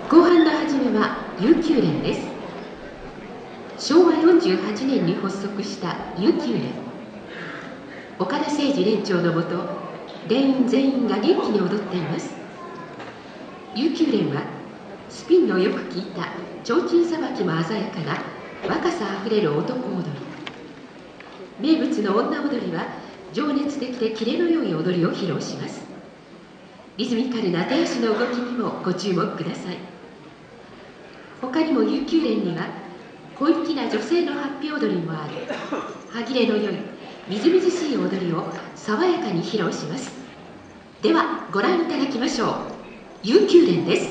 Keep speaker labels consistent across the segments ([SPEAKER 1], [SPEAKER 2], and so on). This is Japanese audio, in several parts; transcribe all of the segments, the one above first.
[SPEAKER 1] 後半の始めは琉球連です。昭和48年に発足した琉球連。岡田誠二連長のもと、連員全員が元気に踊っています。琉球連はスピンのよく効いた提灯さばきも鮮やかな若さあふれる男踊り。名物の女踊りは情熱的でキレの良い踊りを披露します。リズミカルな手足の動きにもご注目ください。他にも琉球連には小粋な女性の発表踊りもある歯切れの良いみずみずしい踊りを爽やかに披露します。ではご覧いただきましょう。琉球連です。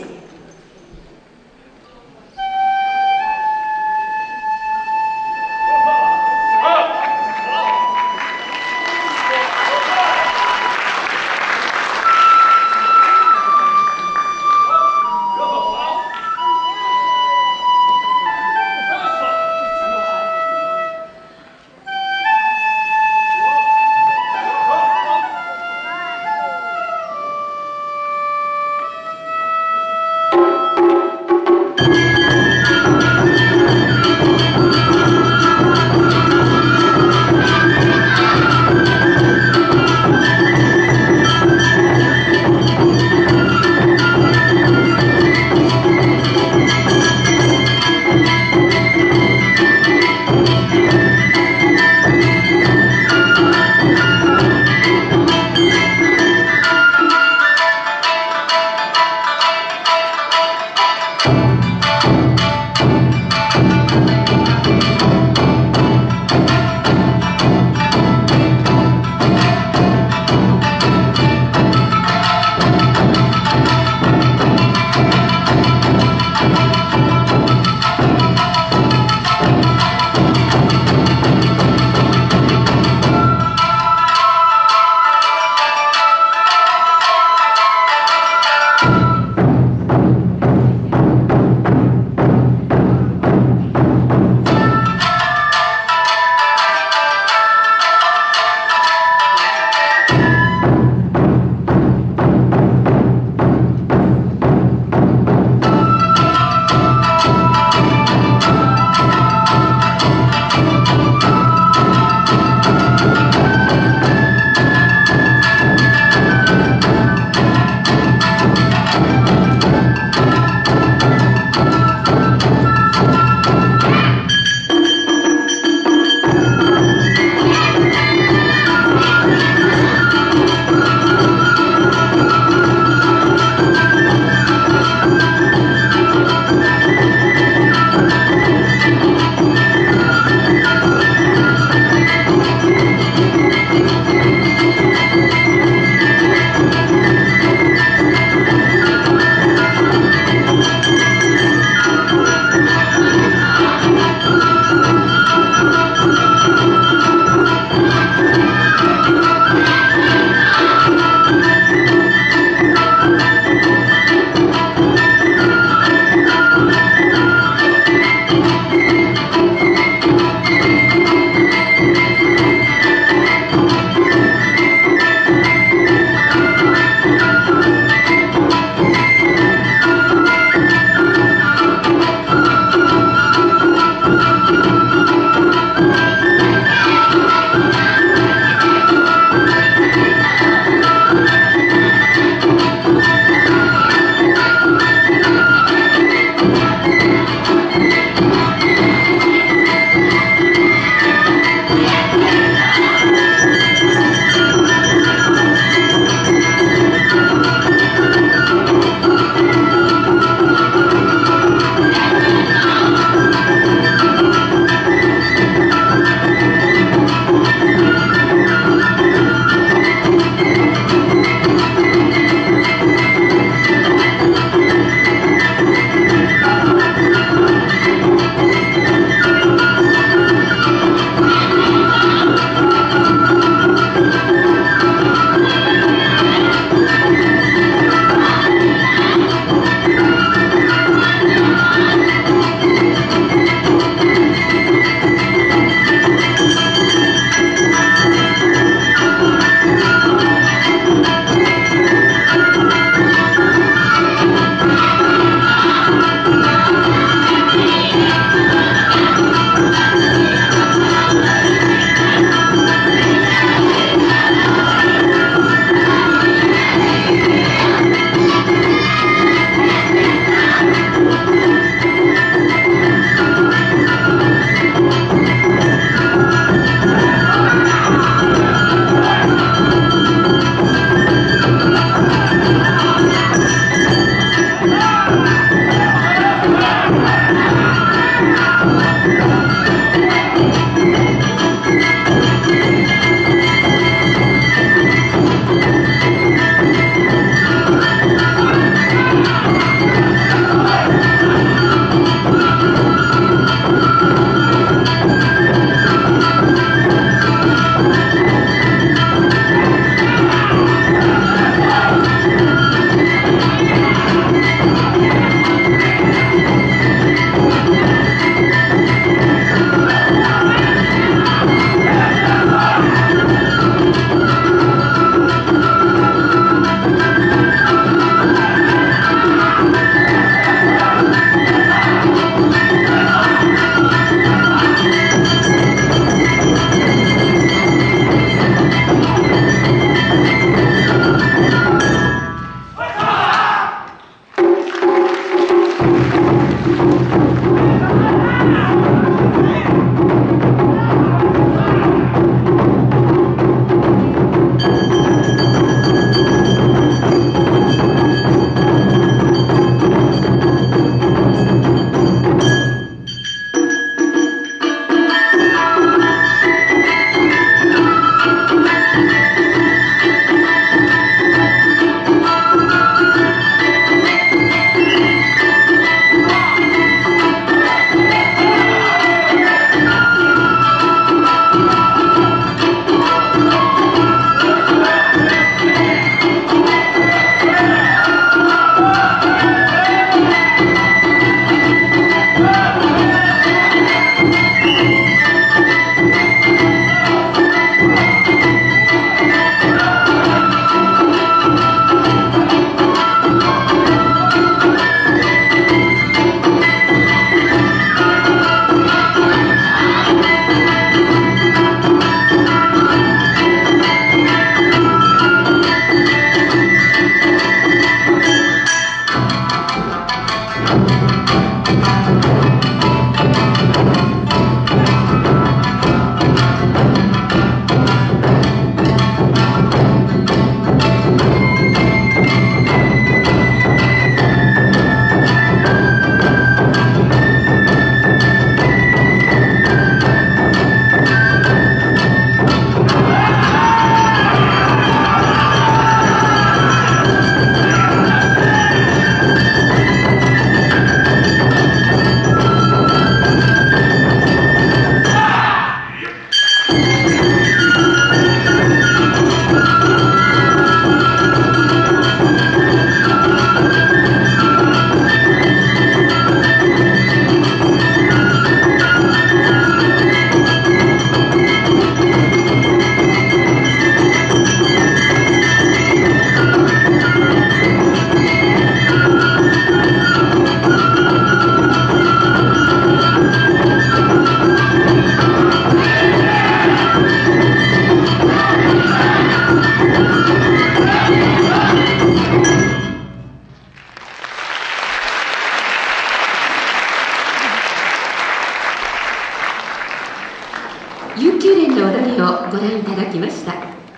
[SPEAKER 1] 琉球連の踊りをご覧いただきました。